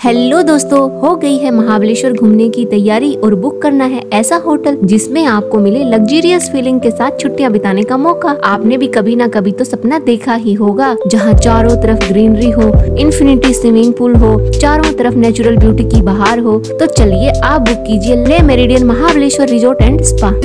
Hello दोस्तों, हो गई है महाबलेश्वर घूमने की तैयारी और बुक करना है ऐसा होटल जिसमें आपको मिले लग्जरियस फीलिंग के साथ छुट्टियां बिताने का मौका। आपने भी कभी ना कभी तो सपना देखा ही होगा, जहां चारों तरफ ग्रीनरी हो, इन्फिनिटी स्विमिंग पूल हो, चारों तरफ नेचुरल ब्यूटी की बहार हो। तो चलिए आप बुक कीजिए Le Meridien Mahabaleshwar resort and spa.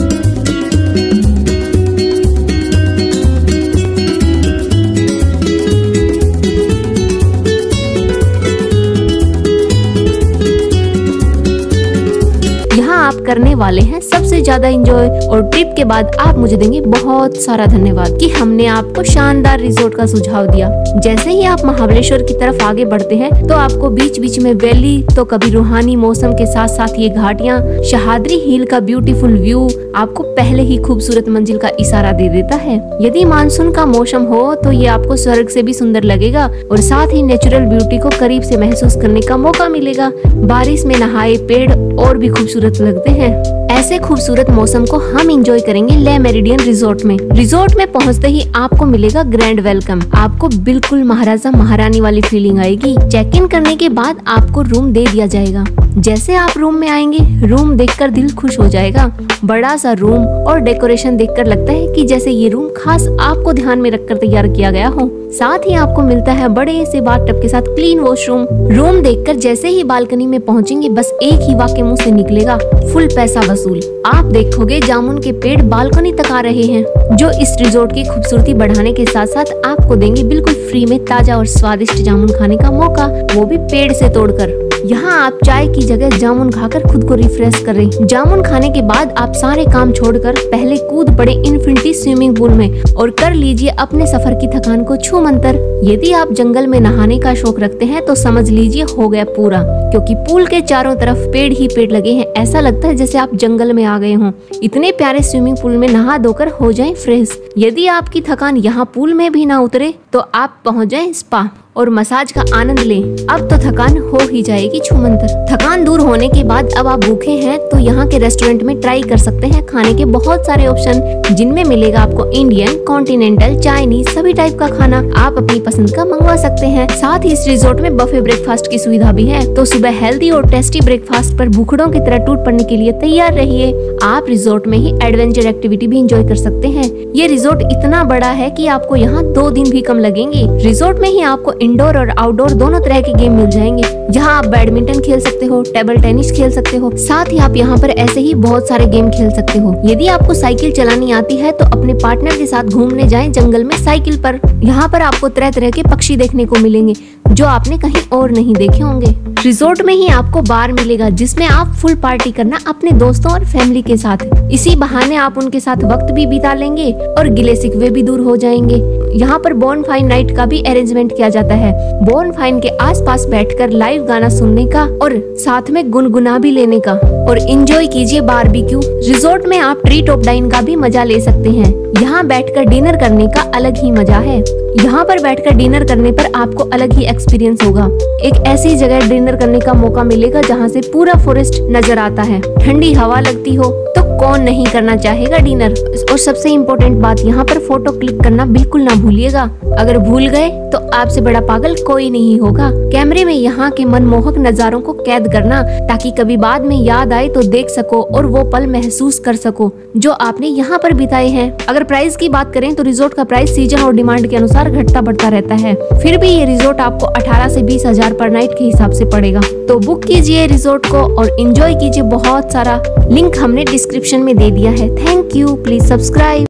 यहाँ आप करने वाले हैं सबसे ज्यादा एंजॉय और ट्रिप के बाद आप मुझे देंगे बहुत सारा धन्यवाद कि हमने आपको शानदार रिजॉर्ट का सुझाव दिया। जैसे ही आप महाबलेश्वर की तरफ आगे बढ़ते हैं तो आपको बीच बीच में वैली तो कभी रूहानी मौसम के साथ साथ ये घाटियाँ, शहादरी हिल का ब्यूटीफुल व्यू आपको पहले ही खूबसूरत मंजिल का इशारा दे देता है। यदि मानसून का मौसम हो तो ये आपको स्वर्ग से भी सुंदर लगेगा और साथ ही नेचुरल ब्यूटी को करीब से महसूस करने का मौका मिलेगा। बारिश में नहाए पेड़ और भी खूबसूरत लगते हैं। ऐसे खूबसूरत मौसम को हम एंजॉय करेंगे ले मेरिडियन रिजॉर्ट में। रिजॉर्ट में पहुंचते ही आपको मिलेगा ग्रैंड वेलकम। आपको बिल्कुल महाराजा महारानी वाली फीलिंग आएगी। चेक इन करने के बाद आपको रूम दे दिया जाएगा। जैसे आप रूम में आएंगे, रूम देखकर दिल खुश हो जाएगा। बड़ा सा रूम और डेकोरेशन देखकर लगता है कि जैसे ये रूम खास आपको ध्यान में रखकर तैयार किया गया हो। साथ ही आपको मिलता है बड़े से बाथटब के साथ क्लीन वॉशरूम। रूम देखकर जैसे ही बालकनी में पहुंचेंगे, बस एक ही वाक्य मुंह से निकलेगा, फुल पैसा वसूल। आप देखोगे जामुन के पेड़ बालकनी तक आ रहे हैं, जो इस रिजॉर्ट की खूबसूरती बढ़ाने के साथ साथ आपको देंगे बिल्कुल फ्री में ताजा और स्वादिष्ट जामुन खाने का मौका, वो भी पेड़ से तोड़कर। यहाँ आप चाय की जगह जामुन खाकर खुद को रिफ्रेश करें। जामुन खाने के बाद आप सारे काम छोड़कर पहले कूद पड़े इन्फिनिटी स्विमिंग पूल में और कर लीजिए अपने सफर की थकान को छू मंतर। यदि आप जंगल में नहाने का शौक रखते हैं तो समझ लीजिए हो गया पूरा, क्योंकि पूल के चारों तरफ पेड़ ही पेड़ लगे हैं। ऐसा लगता है जैसे आप जंगल में आ गए हों। इतने प्यारे स्विमिंग पूल में नहा धोकर हो जाएं फ्रेश। यदि आपकी थकान यहाँ पूल में भी ना उतरे तो आप पहुँच जाएं स्पा और मसाज का आनंद लें। अब तो थकान हो ही जाएगी छूमंतर। थकान दूर होने के बाद अब आप भूखे हैं तो यहाँ के रेस्टोरेंट में ट्राई कर सकते हैं खाने के बहुत सारे ऑप्शन, जिनमें मिलेगा आपको इंडियन, कॉन्टिनेंटल, चाइनीज सभी टाइप का खाना आप अपनी पसंद का मंगवा सकते हैं। साथ ही इस रिजॉर्ट में बफे ब्रेकफास्ट की सुविधा भी है, तो सुबह हेल्दी और टेस्टी ब्रेकफास्ट पर भूखड़ों की तरह टूट पड़ने के लिए तैयार रहिए। आप रिजॉर्ट में ही एडवेंचर एक्टिविटी भी इंजॉय कर सकते हैं। ये रिजॉर्ट इतना बड़ा है कि आपको यहाँ 2 दिन भी कम लगेंगे। रिजॉर्ट में ही आपको इंडोर और आउटडोर दोनों तरह के गेम मिल जाएंगे। यहाँ आप बैडमिंटन खेल सकते हो, टेबल टेनिस खेल सकते हो। साथ ही आप यहाँ पर ऐसे ही बहुत सारे गेम खेल सकते हो। यदि आपको साइकिल चलानी आती है तो अपने पार्टनर के साथ घूमने जाएं जंगल में साइकिल पर। यहाँ पर आपको तरह तरह के पक्षी देखने को मिलेंगे जो आपने कहीं और नहीं देखे होंगे। रिजॉर्ट में ही आपको बार मिलेगा जिसमें आप फुल पार्टी करना अपने दोस्तों और फैमिली के साथ। इसी बहाने आप उनके साथ वक्त भी बिता लेंगे और गिले शिकवे भी दूर हो जाएंगे। यहाँ पर बोनफायर नाइट का भी अरेंजमेंट किया जाता है। बोनफायर के आसपास बैठकर लाइव गाना सुनने का और साथ में गुनगुना भी लेने का और एंजॉय कीजिए बारबेक्यू। रिजॉर्ट में आप ट्री टॉप डाइन का भी मजा ले सकते हैं। यहाँ बैठकर डिनर करने का अलग ही मजा है। यहाँ पर बैठकर डिनर करने पर आपको अलग ही एक्सपीरियंस होगा। एक ऐसी जगह डिनर करने का मौका मिलेगा जहाँ से पूरा फॉरेस्ट नजर आता है, ठंडी हवा लगती हो, तो कौन नहीं करना चाहेगा डिनर। और सबसे इम्पोर्टेंट बात, यहाँ पर फोटो क्लिक करना बिल्कुल ना भूलिएगा। अगर भूल गए तो आपसे बड़ा पागल कोई नहीं होगा। कैमरे में यहाँ के मनमोहक नजारों को कैद करना ताकि कभी बाद में याद आए तो देख सको और वो पल महसूस कर सको जो आपने यहाँ पर बिताए हैं। अगर प्राइस की बात करें तो रिजॉर्ट का प्राइस सीजन और डिमांड के अनुसार घटता बढ़ता रहता है। फिर भी ये रिजॉर्ट आपको 18 से 20 हजार पर नाइट के हिसाब से पड़ेगा। तो बुक कीजिए रिजॉर्ट को और एंजॉय कीजिए बहुत सारा। लिंक हमने डिस्क्रिप्शन में दे दिया है। Thank you, please subscribe.